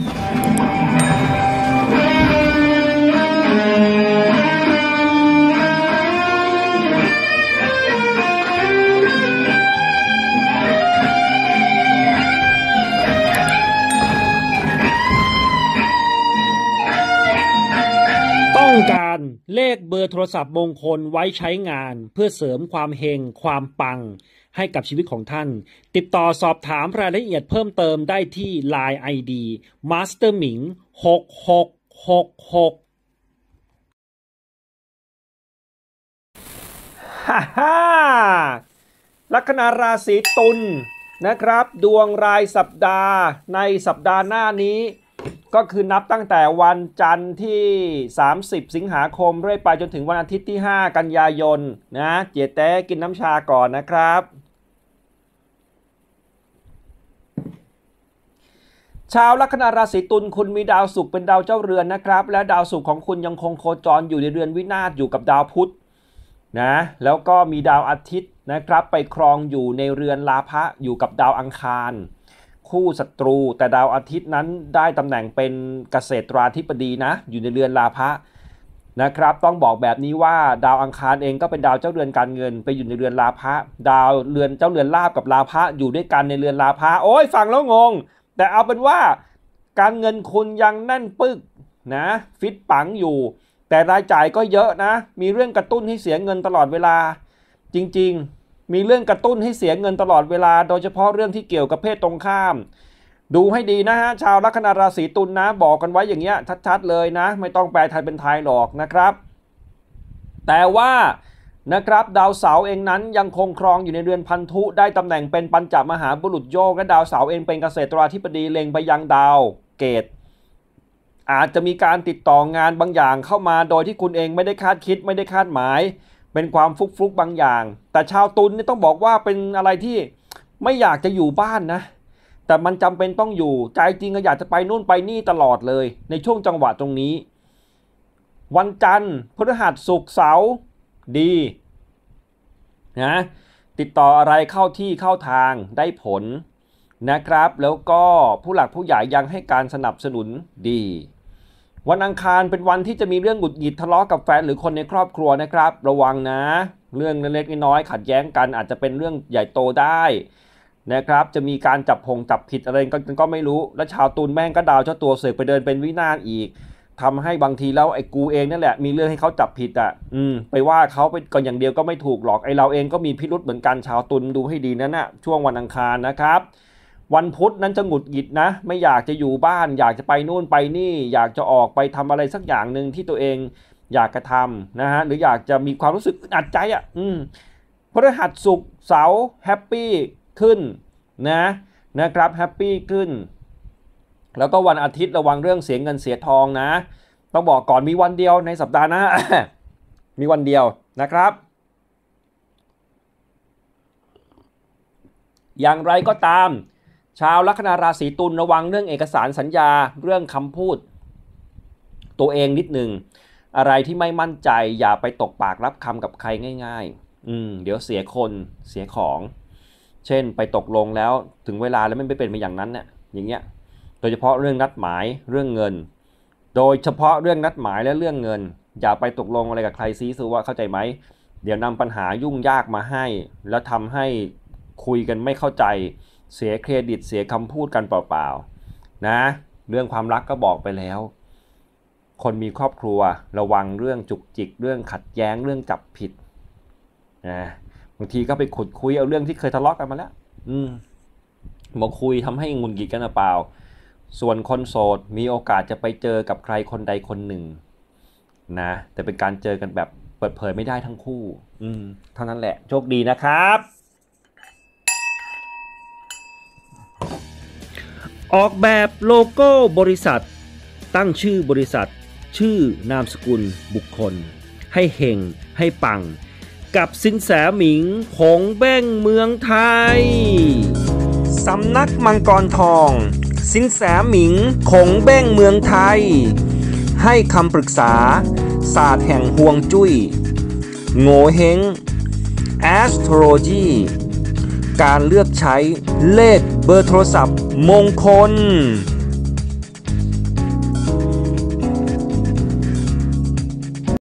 ต้องการเลขเบอร์โทรศัพท์มงคลไว้ใช้งานเพื่อเสริมความเฮงความปังให้กับชีวิตของท่านติดต่อสอบถามรายละเอียดเพิ่มเติมได้ที่ LINE ID Master Ming 6666ฮ่าลัคนาราศีตุลนะครับดวงรายสัปดาห์ในสัปดาห์หน้านี้ก็คือนับตั้งแต่วันจันทร์ที่30สิงหาคมเรื่อยไปจนถึงวันอาทิตย์ที่5กันยายนนะเจี๊ยแต้กินน้ำชาก่อนนะครับชาวลัคนาราศีตุลคุณมีดาวศุกร์เป็นดาวเจ้าเรือนนะครับและดาวศุกร์ของคุณยังคงโคจรอยู่ในเรือนวินาศอยู่กับดาวพุธนะแล้วก็มีดาวอาทิตย์นะครับไปครองอยู่ในเรือนลาภะอยู่กับดาวอังคารคู่ศัตรูแต่ดาวอาทิตย์นั้นได้ตำแหน่งเป็นเกษตราธิบดีนะอยู่ในเรือนลาภะนะครับต้องบอกแบบนี้ว่าดาวอังคารเองก็เป็นดาวเจ้าเรือนการเงินไปอยู่ในเรือนลาภะดาวเรือนเจ้าเรือนลาภกับลาภะอยู่ด้วยกันในเรือนลาภะโอ้ยฟังแล้วงงแต่เอาเป็นว่าการเงินคุณยังแน่นปึกนะฟิตปังอยู่แต่รายจ่ายก็เยอะนะมีเรื่องกระตุ้นให้เสียเงินตลอดเวลาจริงๆมีเรื่องกระตุ้นให้เสียเงินตลอดเวลาโดยเฉพาะเรื่องที่เกี่ยวกับเพศตรงข้ามดูให้ดีนะฮะชาวลัคนาราศีตุลนะบอกกันไว้อย่างเงี้ยชัดๆเลยนะไม่ต้องแปลไทยเป็นไทยหรอกนะครับแต่ว่านะครับดาวเสาร์เองนั้นยังคงครองอยู่ในเรือนพันธุได้ตำแหน่งเป็นปัญจมหาบุรุษโยกและดาวเสาร์เองเป็นเกษตราธิบดีเล็งไปยังดาวเกตอาจจะมีการติดต่องานบางอย่างเข้ามาโดยที่คุณเองไม่ได้คาดคิดไม่ได้คาดหมายเป็นความฟลุกๆบางอย่างแต่ชาวตุลนี่ต้องบอกว่าเป็นอะไรที่ไม่อยากจะอยู่บ้านนะแต่มันจำเป็นต้องอยู่ใจจริงก็อยากจะไปนู่นไปนี่ตลอดเลยในช่วงจังหวะตรงนี้วันจันทร์พฤหัสศุกร์เสาร์ดีนะติดต่ออะไรเข้าที่เข้าทางได้ผลนะครับแล้วก็ผู้หลักผู้ใหญ่ยังให้การสนับสนุนดีวันอังคารเป็นวันที่จะมีเรื่องหงุดหงิดทะเลาะกับแฟนหรือคนในครอบครัวนะครับระวังนะเรื่องเล็กๆน้อยๆขัดแย้งกันอาจจะเป็นเรื่องใหญ่โตได้นะครับจะมีการจับผิดอะไรก็ไม่รู้และชาวตุลแม่งก็ดาวเจ้าตัวเสือกไปเดินเป็นวินาศอีกทำให้บางทีแล้วไอ้กูเองนั่นแหละมีเรื่องให้เขาจับผิดอ่ะไปว่าเขาไปก่อนอย่างเดียวก็ไม่ถูกหรอกไอ้เราเองก็มีพิรุธเหมือนกันชาวตุลดูให้ดีนั่นนะช่วงวันอังคารนะครับวันพุธนั้นจะหงุดหงิดนะไม่อยากจะอยู่บ้านอยากจะไปนู่นไปนี่อยากจะออกไปทำอะไรสักอย่างหนึ่งที่ตัวเองอยากกระทำนะฮะหรืออยากจะมีความรู้สึกอัดใจอ่ะพฤหัสศุกร์เสาร์แฮปปี้ขึ้นนะครับแฮปปี้ขึ้นแล้วก็วันอาทิตย์ระวังเรื่องเสียเงินเสียทองนะต้องบอกก่อนมีวันเดียวในสัปดาห์หน้า มีวันเดียวนะครับอย่างไรก็ตามชาวลัคนาราศีตุลระวังเรื่องเอกสารสัญญาเรื่องคำพูดตัวเองนิดหนึ่งอะไรที่ไม่มั่นใจอย่าไปตกปากรับคำกับใครง่ายๆเดี๋ยวเสียคนเสียของเช่นไปตกลงแล้วถึงเวลาแล้วไม่เป็นไปอย่างนั้นเนี่ยอย่างเงี้ยโดยเฉพาะเรื่องนัดหมายเรื่องเงินโดยเฉพาะเรื่องนัดหมายและเรื่องเงินอย่าไปตกลงอะไรกับใครซีซัวเข้าใจไหมเดี๋ยวนำปัญหายุ่งยากมาให้แล้วทำให้คุยกันไม่เข้าใจเสียเครดิตเสียคำพูดกันเปล่าๆนะเรื่องความรักก็บอกไปแล้วคนมีครอบครัวระวังเรื่องจุกจิกเรื่องขัดแย้งเรื่องจับผิดนะบางทีก็ไปขุดคุยเอาเรื่องที่เคยทะเลาะกันมาแล้วมาคุยทำให้งุนหงิดกันเปล่าส่วนคนโสดมีโอกาสจะไปเจอกับใครคนใดคนหนึ่งนะแต่เป็นการเจอกันแบบเปิดเผยไม่ได้ทั้งคู่เท่านั้นแหละโชคดีนะครับออกแบบโลโก้บริษัทตั้งชื่อบริษัทชื่อนามสกุลบุคคลให้เฮงให้ปังกับสินแสหมิงหงเบ้งเมืองไทยสำนักมังกรทองสินแสหมิงหงเบ้งเมืองไทยให้คำปรึกษาศาสตร์แห่งฮวงจุ้ยโง่เฮง Astrology การเลือกใช้เลขเบอร์โทรศัพท์มงคล